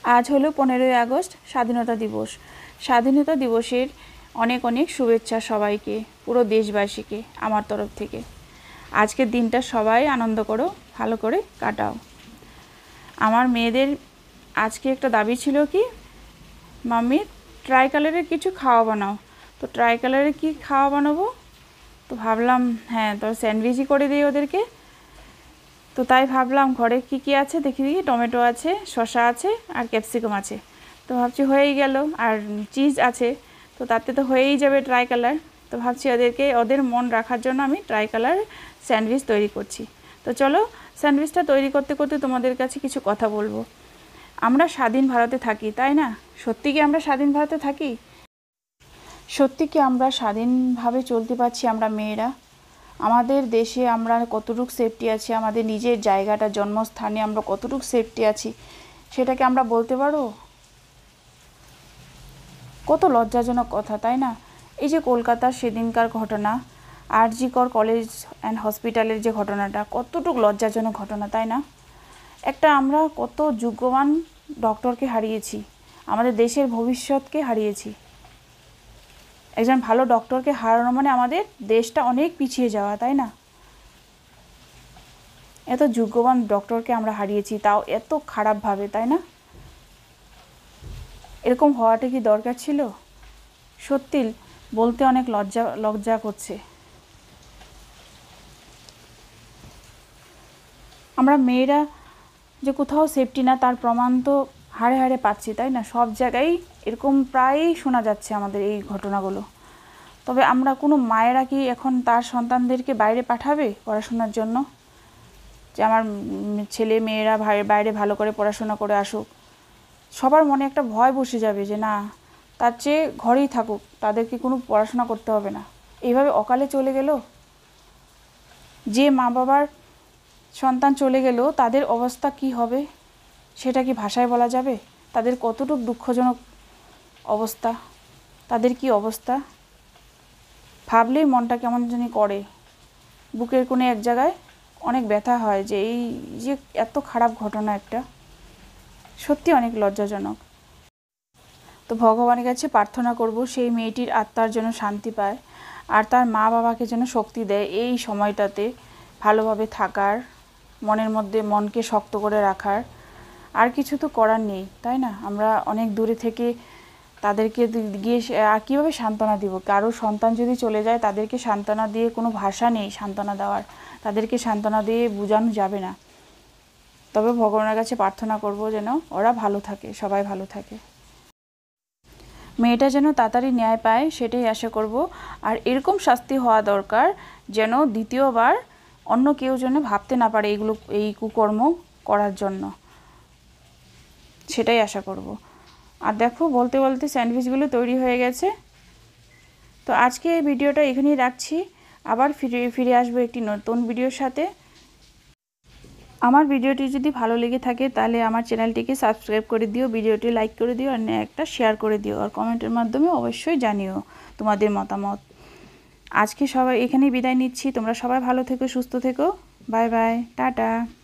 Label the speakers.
Speaker 1: আজ হলো 15ই আগস্ট, স্বাধীনতা দিবস। স্বাধীনতা দিবসের অনেক অনেক শুভেচ্ছা সবাইকে, পুরো দেশবাসীকে আমার তরফ থেকে। আজকের দিনটা সবাই আনন্দ করো, ভালো করে কাটাও। আমার মেয়েদের আজকে একটা দাবি ছিল কি, মাম্মি ট্রাই কালারের কিছু খাওয়া বানাও। তো ট্রাই কালারের কি খাওয়া বানাবো, তো ভাবলাম হ্যাঁ তো স্যান্ডউইচই করে দিই ওদেরকে। তো তাই ভাবলাম ঘরে কি কি আছে দেখি, টমেটো আছে, শসা আছে আর ক্যাপসিকাম আছে। তো ভাবছি হয়েই গেল, আর চিজ আছে, তো তাতে তো হয়েই যাবে ট্রাই কালার। তো ভাবছি ওদের মন রাখার জন্য আমি ট্রাই কালার স্যান্ডউইচ তৈরি করছি। তো চলো স্যান্ডউইচটা তৈরি করতে করতে তোমাদের কাছে কিছু কথা বলবো। আমরা স্বাধীন ভারতে থাকি, তাই না? সত্যি কি আমরা স্বাধীন ভারতে থাকি? সত্যি কি আমরা স্বাধীনভাবে চলতে পারছি আমরা মেয়েরা? আমাদের দেশে আমরা কতটুকু সেফটি আছি, আমাদের নিজের জায়গাটা জন্মস্থানে আমরা কতটুকু সেফটি আছি, সেটাকে আমরা বলতে পারো? কত লজ্জাজনক কথা, তাই না? এই যে কলকাতার সেদিনকার ঘটনা, আরজি কর কলেজ অ্যান্ড হসপিটালের যে ঘটনাটা, কতটুকু লজ্জাজনক ঘটনা, তাই না? একটা আমরা কত যোগ্যবান ডক্টরকে হারিয়েছি, আমাদের দেশের ভবিষ্যৎকে হারিয়েছি। একজন ভালো ডক্টরকে হারানো মানে আমাদের দেশটা অনেক পিছিয়ে যাওয়া, তাই না? এত যোগ্যবান ডক্টরকে আমরা হারিয়েছি, তাও এত খারাপভাবে, তাই না? এরকম হওয়াটা কি দরকার ছিল? সত্যি বলতে অনেক লজ্জা করছে। আমরা মেয়েরা যে কোথাও সেফটি না, তার প্রমাণ তো হাড়ে হাড়ে পাচ্ছি, তাই না? সব জায়গায় এরকম প্রায়ই শোনা যাচ্ছে আমাদের এই ঘটনাগুলো। তবে আমরা কোনো মায়েরা কি এখন তার সন্তানদেরকে বাইরে পাঠাবে পড়াশোনার জন্য, যে আমার ছেলে মেয়েরা বাইরে ভালো করে পড়াশোনা করে আসুক? সবার মনে একটা ভয় বসে যাবে যে না, তার চেয়ে ঘরেই থাকুক, তাদেরকে কোনো পড়াশোনা করতে হবে না। এইভাবে অকালে চলে গেল, যে মা বাবার সন্তান চলে গেল তাদের অবস্থা কি হবে সেটা কি ভাষায় বলা যাবে? তাদের কতটুকু দুঃখজনক অবস্থা, তাদের কি অবস্থা ভাবলেই মনটা কেমন জানি করে, বুকের কোণে এক জায়গায় অনেক ব্যথা হয় যে এই যে এত খারাপ ঘটনা একটা, সত্যি অনেক লজ্জাজনক। তো ভগবানের কাছে প্রার্থনা করব সেই মেয়েটির আত্মার যেন শান্তি পায়, আর তার মা বাবাকে যেন শক্তি দেয় এই সময়টাতে ভালোভাবে থাকার, মনের মধ্যে মনকে শক্ত করে রাখার। আর কিছু তো করার নেই, তাই না? আমরা অনেক দূরে থেকে তাদেরকে গিয়ে আর কীভাবে সান্ত্বনা দিব? কারো সন্তান যদি চলে যায় তাদেরকে সান্ত্বনা দিয়ে কোনো ভাষা নেই সান্ত্বনা দেওয়ার, তাদেরকে সান্ত্বনা দিয়ে বোঝানো যাবে না। তবে ভগবানের কাছে প্রার্থনা করব যেন ওরা ভালো থাকে, সবাই ভালো থাকে, মেয়েটা যেন তাড়াতাড়ি ন্যায় পায় সেটাই আশা করব। আর এরকম শাস্তি হওয়া দরকার যেন দ্বিতীয়বার অন্য কেউ যেন ভাবতে না পারে এই কুকর্ম করার জন্য, সেটাই আশা করব। আর দেখো বলতে বলতে স্যান্ডউইচগুলো তৈরি হয়ে গেছে। তো আজকে এই ভিডিওটা এখানেই রাখছি, আবার ফিরে আসবো একটি নতুন ভিডিওর সাথে। আমার ভিডিওটি যদি ভালো লেগে থাকে তাহলে আমার চ্যানেলটিকে সাবস্ক্রাইব করে দিও, ভিডিওটি লাইক করে দিও, আর একটা শেয়ার করে দিও, আর কমেন্টের মাধ্যমে অবশ্যই জানিও তোমাদের মতামত। আজকে সবাই এখানেই বিদায় নিচ্ছি, তোমরা সবাই ভালো থেকো, সুস্থ থেকো, বাই বাই, টাটা।